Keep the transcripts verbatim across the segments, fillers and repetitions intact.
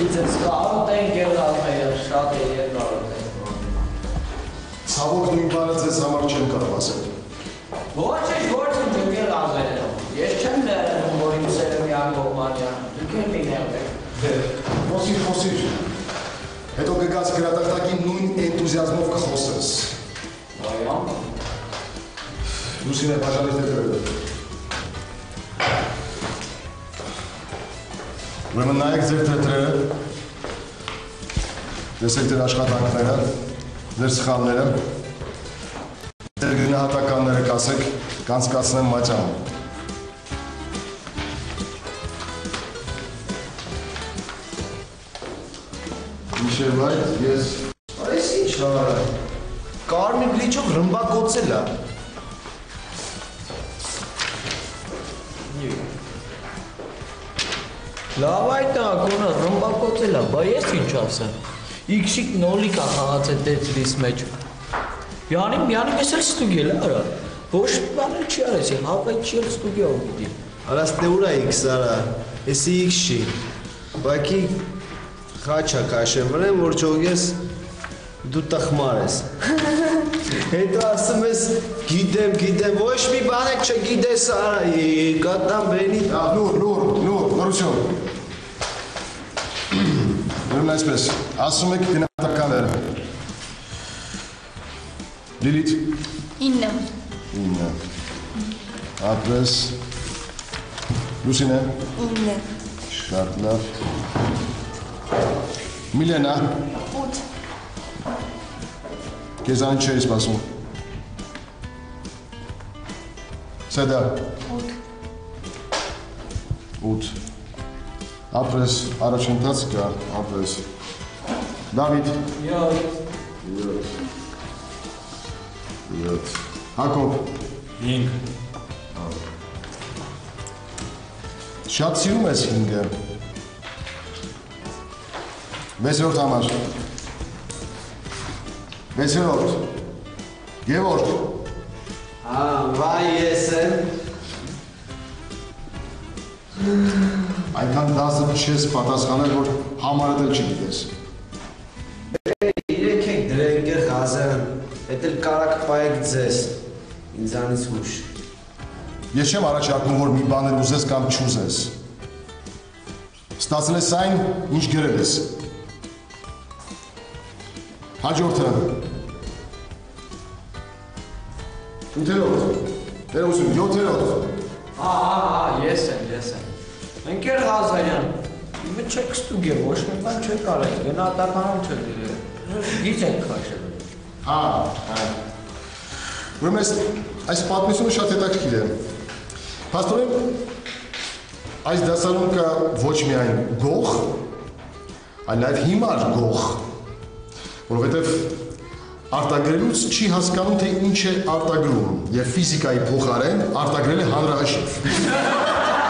ձեզ կարոտ են գեղալները, շատ է և կարոտ են։ Ցավոք նույն բանը ձեզ համար չեմ կարող ասել։ Ոչ ինչ ոչ ինչ եմ գեղալներ եմ։ Ես չեմ ներում, որ իմ սերը միան կողմանյան, դուք եմ լինել եք։ Խոսիր, խոսիր, հետո կգաց գրատախտակին նույն էնտուզիազմով կխոսես։ Այամ։ Լուսին է բաժանից դեպրել։ Ուրեմն նայեք ձեր թեթրերը, տեսեք ձեր աշխատանքները, ձեր սխալները, ձեր գնահատականները կասեք, կանցկացնեմ մատյանը։ Միշև այդ ես… Այս ինչ հարը, կարմիր բլիչով ռմբակոծել է։ Լավ այդ ակոնը ռմբակոծել է, բա ես ինչ ասեմ։ Իքսիկ նոլիկ է խաղացել տետրիս մեջ։ Յանի, յանի ես էլ ստուգել արա։ Ոչ բաներ չի արես, հավը չի էլ ստուգյա ու գիտի։ Արաս տե ուր է իքս արա, եսի իքս չի։ Բակի խաչա կաշեմ վրեմ, որ չողես դու տխմար ես։ Հետո ասում ես գիտեմ, գիտեմ, ոչ մի բան է չգիտես արա, կատան բենի։ Լուր, լուր, լուր, լուրություն։ Ուրեմն այսպես, ասում եք գնահատականները։ Լիլիթ։ ինը։ ինը։ Ապրես։ Լուսինե։ ինը։ Շատ լավ։ Միլենա։ ութ։ Քեզանից չէի սպասում։ Սեդա։ ութ։ ութ։ Ապրես, առաջընթաց կա, ապրես։ Դավիթ։ յոթ։ յոթ։ յոթ։ Հակոբ։ հինգ։ Շատ սիրում ես հինգը։ Վեցերորդ համար։ Վեցերորդ։ Գևորգ։ Հա, վայ ես եմ։ Այնքան դասը չես պատասխանել, որ համարդ էլ չգիտես։ Իրեք եք դրենք է խազան, հետ էլ կարակ պայեք ձեզ, ինձանից հուշ։ Ես չեմ առաջարկում, որ մի բաներ ուզես կամ չուզես։ Ստացել ես այն, ինչ գրել ես։ Հաջորդը։ Ութերորդ։ Ներողություն, յոթերորդ։ Հա, հա, ես եմ, ես եմ։ Ընկեր Ղազարյան, իմը չեք ստուգել, ոչ մի բան չեք արել, գնահատականում չեք դրել։ Գիծ եք քաշել։ Հա, հա։ Ուրեմն այս այս պատմությունը շատ հետաքրքիր է։ Փաստորեն այս դասարանում կա ոչ միայն գող, այլ նաև հիմար գող, որովհետև արտագրելուց չի հասկանում, թե ինչ է արտագրում, և ֆիզիկայի փոխարեն արտագրել է հանրահաշիվ։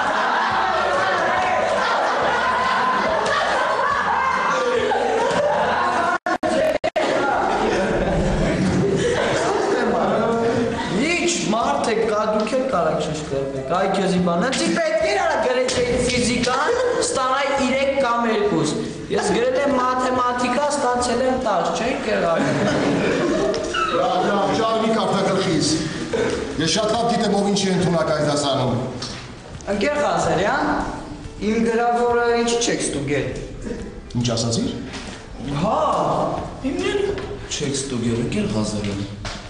Այ քեզի բանը, դի պետք էր արա գրել չէի ֆիզիկան, ստանայ երեք կամ երկուս։ Ես գրել եմ մաթեմատիկա, ստացել եմ տասը, չէի կերալ։ Լավ, լավ, ճարմի կարտակրխիս։ Ես շատ լավ գիտեմ, ով ինչի ընդունակ այս դասարանում։ Ընկեր Ղազարյան, իմ գրավորը ինչ չեք ստուգել։ Ինչ ասացիր։ Հա, իմն Չեք ստուգել, ընկեր Ղազարյան։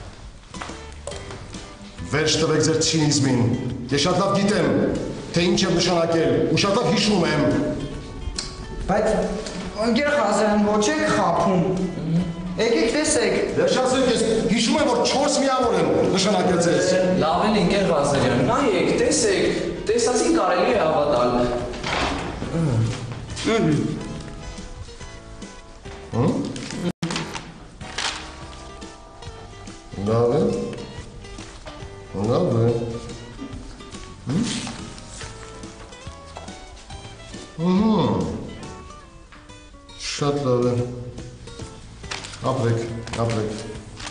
Վերջ տվեք ձեր ցինիզմին։ Ես շատ լավ գիտեմ, թե ինչ եմ նշանակել, ու շատ լավ հիշում եմ։ Բայց ընկեր Ղազարյան, ոչ եք խափում։ Եկեք տեսեք։ Վերջացրեք, ես հիշում եմ, որ չորս միավոր եմ նշանակել ձեզ։ Լավ էլ ընկեր Ղազարյան, նայեք, տեսեք, տեսածին կարելի է հավատալ։ Լավ է։ Լավ է։ Շատ լավ է։ Ապրեք, ապրեք։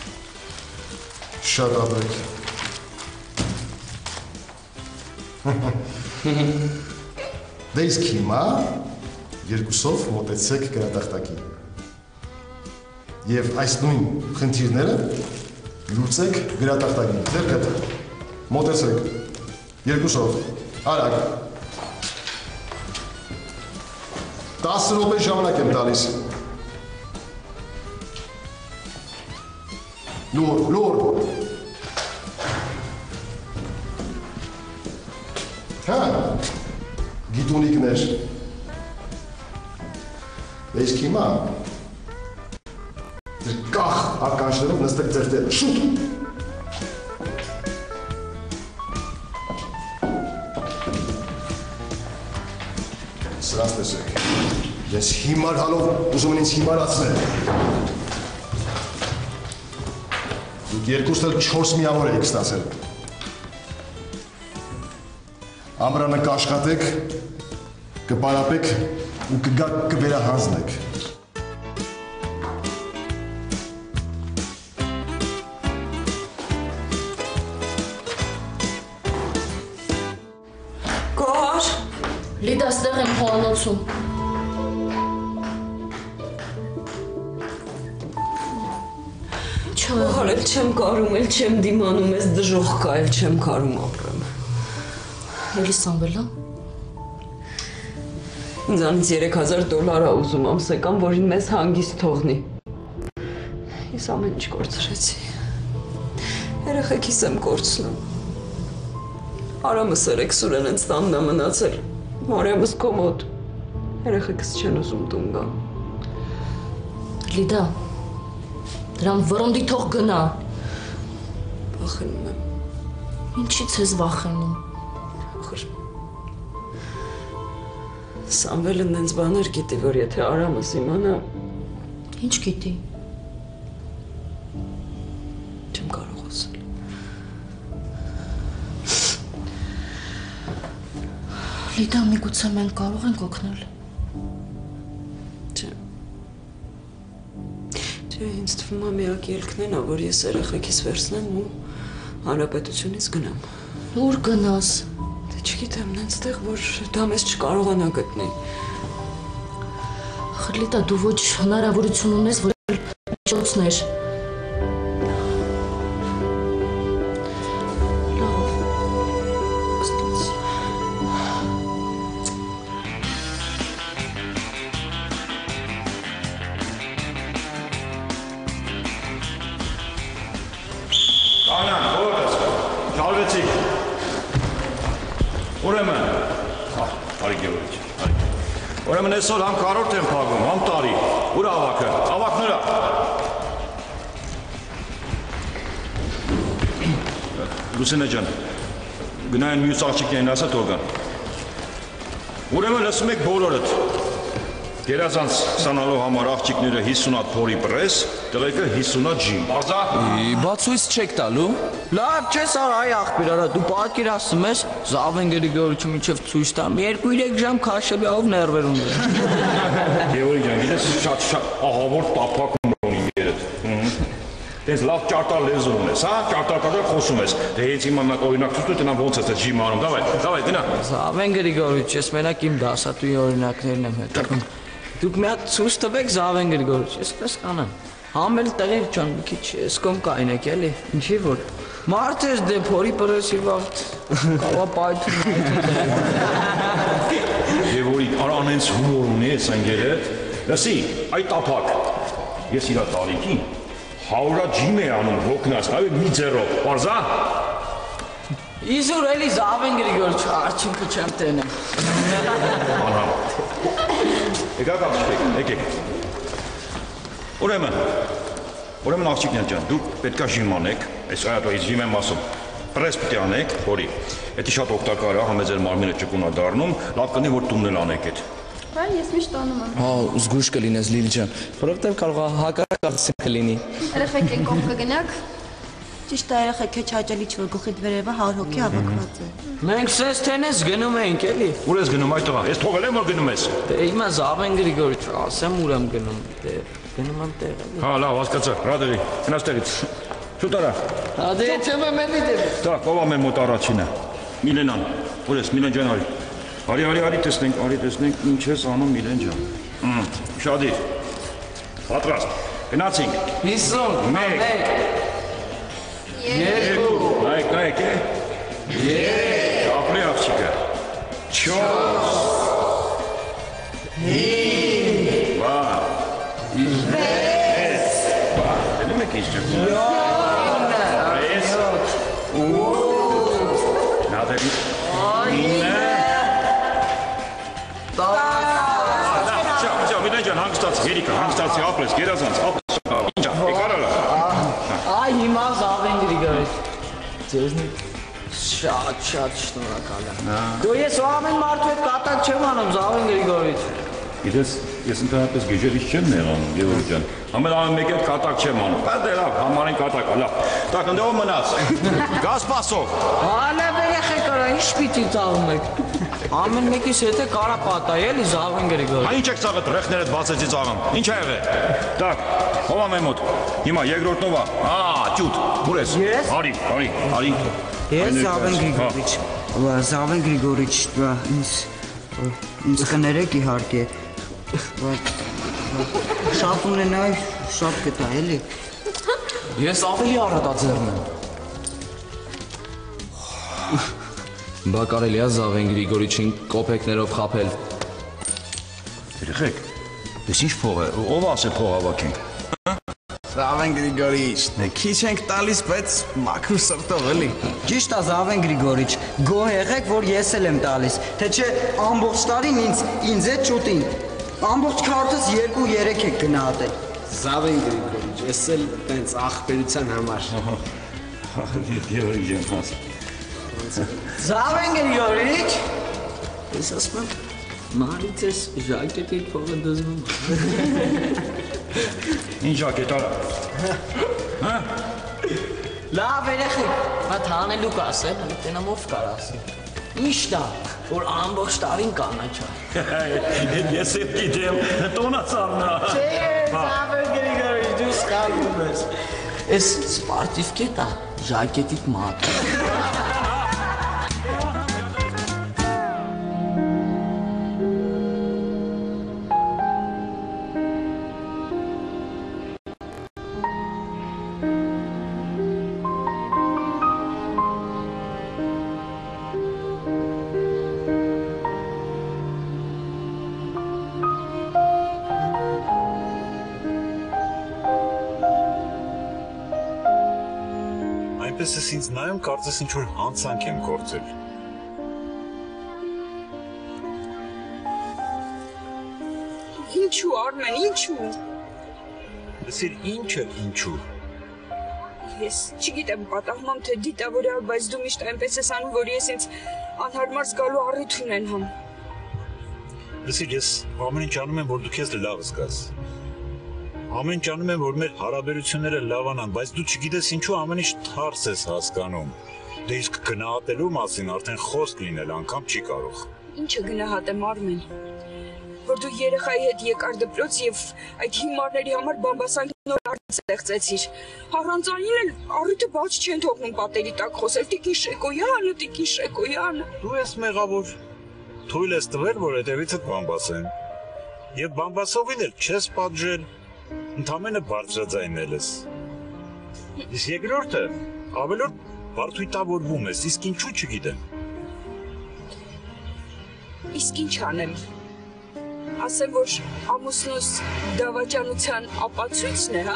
Շատ ապրեք։ Դե իսկ հիմա երկուսով մոտեցեք գրատախտակին։ Եվ այս նույն խնդիրները լուծեք գրատախտակին։ Ձերքդ մոտեցեք երկուսով, արագ։ տասը րոպե ժամանակ եմ տալիս։ Լուր, լուր։ Հա, գիտունիկներ։ Իսկ հիմա ձեր կախ ականջներով նստեք ձեր տեղը, շուտ։ Սրանց տեսեք, ես հիմար հալով ուզում են ինձ հիմարացնել։ Դուք երկուստ էլ չորս միավոր էիք ստացել։ Ամրանը կաշխատեք, կպարապեք ու կգաք կվերահանձնեք։ Կար։ Լիդա, ստեղ եմ խոհանոցում։ Կար, էլ չեմ կարում, էլ չեմ դիմանում, ես դժող կա, էլ չեմ կարում ապրեմ։ Էլի Սամվելա։ Ինձանից երեք հազար դոլար ա ուզում ամսական, որին մեզ հանգիստ թողնի։ Ես ամեն ինչ կորցրեցի։ Երեխեքիս եմ կորցնում։ Արամս երեք Սուրենենց տանն ա մնացել, Մարիամս քո մոտ։ Երեխեքս չեն ուզում տուն գա։ Լիդա, դրան վռնդի թող գնա։ Վախենում եմ։ Ինչից ես վախենում։ Ախր Սամվելը նենց բաներ գիտի, որ եթե Արամս իմանա… Ինչ գիտի։ Չեմ կարող ասել։ Լիդա, միգուցե մենք կարող ենք օգնել։ Չէ։ Չէ, ինձ թվում է միակ ելքն են, որ ես երեխեքիս վերցնեմ ու հանրապետությունից գնամ։ Ուր գնաս։ Դե չգիտեմ, նենց տեղ, որ դա մեզ չկարողանա գտնի։ Ախր Լիդա, դու ոչ հնարավորություն ունես, որ միջոցներ։ Կանան, ո՞ր ես, շալվեցիք, ուրեմն, արի գևորիչ, արի, ուրեմն այսօր համ կարորդ եմ պագում, համ տարի, ուր ավակը, ավակ նրա, Լուսինե ջան, գնային մյուս աղջիկներին ասա թողան, ուրեմն լսում եք բոլորըդ, Գերազանց ստանալու համար աղջիկները հիսունատ փորի պրես, տղեկը հիսունատ ջիմ, բարձա։ Բացույց չեք տալու։ Լավ, չես արա այ աղբիր, արա դու պատկերացնում ես Զավենգերի գորիչը մինչև ցույց տամ, երկու երեք ժամ քաշելիով ներվեր ունի։ Գևորգ ջան, գիտես շատ շատ ահավոր տափակ ունի երդ։ Դες լավ ճարտար լեզու ունես, հա, ճարտարակարգ խոսում ես։ Դե հենց հիմա մենք օրինակ ցույց տամ ոնց է դա ջիմ անում, դավայ, դավայ, գնա։ Զավենգերի գորիչ, ես մենակ իմ դասատուի օրինակներն եմ հետևում։ Դուք մի հատ ցույց տվեք Զավենգերի գորիչ, ես պես կանեմ։ Համ էլ տեղեր ջան, մի քիչ սկոմ կայնեք էլի, ինչի որ։ Մարդ ես դե փորի պրեսի վաղ կավա պայթում։ Գևորգ, արա անենց հումոր ունի ես անգերդ։ Լսի, այ տափակ։ Ես իրա տարիքին հարյուր ջիմ է անում հոգնած, այ մի ձեռով, բարձա։ Իզուր էլի Զավենգերի գորիչ, արջինքը չեմ տենեմ։ Ահա։ Եկեք աղջիկ, եկեք։ Ուրեմն, ուրեմն աղջիկներ ջան, դուք պետքա ջիմ անեք, այս այդպես ջիմ եմ ասում, պրես պետք է անեք, որի։ Դա շատ օգտակար է, համ ձեր մարմինը ճկուն է դառնում, լավ կնի որ տունն էլ անեք այդ։ Բայց ես միշտ անում եմ։ Հա, զգույշ կլինես Լիլի ջան, որովհետև կարող է հակառակ աղսին կլինի։ Երեխեք են կողք կգնաք։ Ճիշտ է, երեխեք քեչ հաճելի չի, որ գլխիդ վերևը հարյուր հոգի հավաքված է։ Մենք սենց տենես գնում էինք էլի։ Ուր ես գնում այդ տղա, ես թողել եմ որ գնում ես։ Դե հիմա Զավենգերի գորիչ, ասեմ ուր եմ գնում, դե գնում եմ տեղ էլի։ Հա, լավ, հասկացա, ռադերի, գնաց տեղից։ Շուտ արա։ Հա դե չեմ եմ էլի դե։ Դա ով է մեր մոտ առաջինը։ Միլենան, ուր ես, Միլեն ջան արի։ Արի, արի, արի տեսնենք, արի տեսնենք ինչ ես անում Միլեն ջան։ Շադիր։ Պատրաստ։ Գնացինք։ հիսուն, մեկ, երկու, նայեք, նայեք, է։ երեք, ապրի աղջիկը։ չորս, հինգ, վար, վեց, վար, դնում եք ինչ ջան։ վեց, ութ, նադերի, ինը, Միլեն հանգստացի, երիկը, հանգստացի, ապրես, գերազանց, ապրես, ինչա, եկար արա։ Այ հիմա Զավեն Գրիգորիչ, ձեզնից շատ շատ շնորհակալ եմ։ Դու ես ամեն մարդու հետ կատակ չեմ անում Զավեն Գրիգորիչ։ Գիտես, ես ընդհանրապես գեժերից չեմ նեղանում, Գևորգ ջան։ Ամեն մեկ հետ կատակ չեմ անում։ Բայց դե լավ, համարին կատակ, լավ։ Так, ընդ ո՞վ մնաց։ Գազ սպասող։ Հալև երեխեք արա, ինչ պիտի ծաղում եք։ Ամեն մեկիս հետ է կարա պատայի, էլի Զավեն Գրիգորիչ։ Այն ինչ եք ծաղդ ռեխներդ բացեցի ծաղամ։ Ինչ ա եղել։ Так, ով ա մեր մոտ։ Հիմա երկրորդն ով ա։ Ահա, ճուտ։ Ուր ես։ Ես։ Արի, արի, արի։ Ես Զավեն Գրիգորիչ։ Զավեն Գրիգորիչ, ինձ ինձ կներեք իհարկե։ Շատ ունենայի, շատ կտա, էլի։ Ես ավելի առատաձեռն եմ։ Բա կարելի է Զավեն Գրիգորիչին կոպեկներով խաբել։ Երեխեք, ես ինչ փող է, ով ասե փող հավաքենք։ Զավեն Գրիգորիչ, քիչ ենք տալիս, բայց մաքուր սրտով էլի։ Ճիշտ է Զավեն Գրիգորիչ, գոհ եղեք, որ ես էլ եմ տալիս, թե չէ ամբողջ տարին ինձ ինձ է ճուտին։ Ամբողջ քարտս երկու երեք եք գնահատել։ Զավեն Գրիգորիչ, ես էլ տենց ախպերության համար։ Գևորգ ջան, հաս։ Զավեն Գրիգորիչ։ Ես ասում եմ, մարից ես ժակետի փողը դզվում։ Ինչ ժակետ արա։ Հա։ Լավ երեխեք, բա թանելու կասեմ, տենամով կար ասի։ Ինչ դա, որ ամբողջ տարին կանաչա։ Ես էլ գիտեմ, տոնա ծառնա։ Չէ, Զավեն Գրիգորիչ, դու սխալվում ես։ Էս սպարտիվ կետա, ժակետիդ մատ։ Այնպես ես ինձ նայում, կարծես ինչ-որ հանցանք եմ գործել։ Ինչու, Արմեն, ինչու։ Լսիր, ինչը ինչու։ Ես չգիտեմ պատահմամ, թե դիտավորյալ, բայց դու միշտ այնպես ես անում, որ ես ինձ անհարմար զգալու առիթ ունենամ։ Լսիր, ես ամեն ինչ անում եմ, որ դու քեզ լավ զգաս։ Ամեն ինչ անում եմ, որ մեր հարաբերությունները լավանան, բայց դու չգիտես ինչու ամեն ինչ թարս ես հասկանում։ Դե իսկ գնահատելու մասին արդեն խոսք լինել անգամ չի կարող։ Ինչը գնահատեմ, Արմեն, որ դու երեխայի հետ եկար դպրոց եւ այդ հիմարների համար բամբասանք նոր արդ ստեղծեցիր։ Առանց այն էլ առիթը բաց չեն թողնում պատերի տակ խոսել Տիկին Շեկոյանը, Տիկին Շեկոյանը։ Դու ես մեղավոր։ Թույլ ես տվել, որ հետևիցդ բամբասեն։ Եվ բամբասովին էլ չես պատժել։ Ընդամենը բարձրաձայնել ես։ Իսկ երկրորդը ավելորդ բարդույթավորվում ես, իսկ ինչու չգիտեմ։ Իսկ ինչ անեմ։ Ասեմ, որ ամուսնուս դավաճանության ապացույցն է, հա։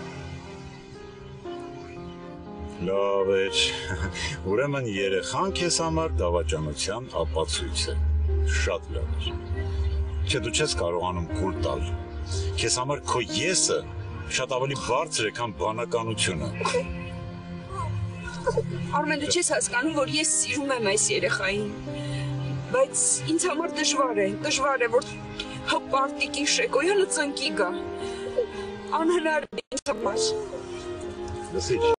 Լավ էր։ Ուրեմն երեխան քեզ համար դավաճանության ապացույց է։ Շատ լավ էր։ Չէ, դու չես կարողանում կուլ տալ։ Քեզ համար քո եսը շատ ավելի բարձր է, քան բանականությունը։ Արմեն, դու չես հասկանում, որ ես սիրում եմ այս երեխային։ Բայց ինձ համար դժվար է, դժվար է, որ հպարտ Տիկին Շեկոյանը ծնկի գա։ Անհնար է ինձ համար։ Լսիր,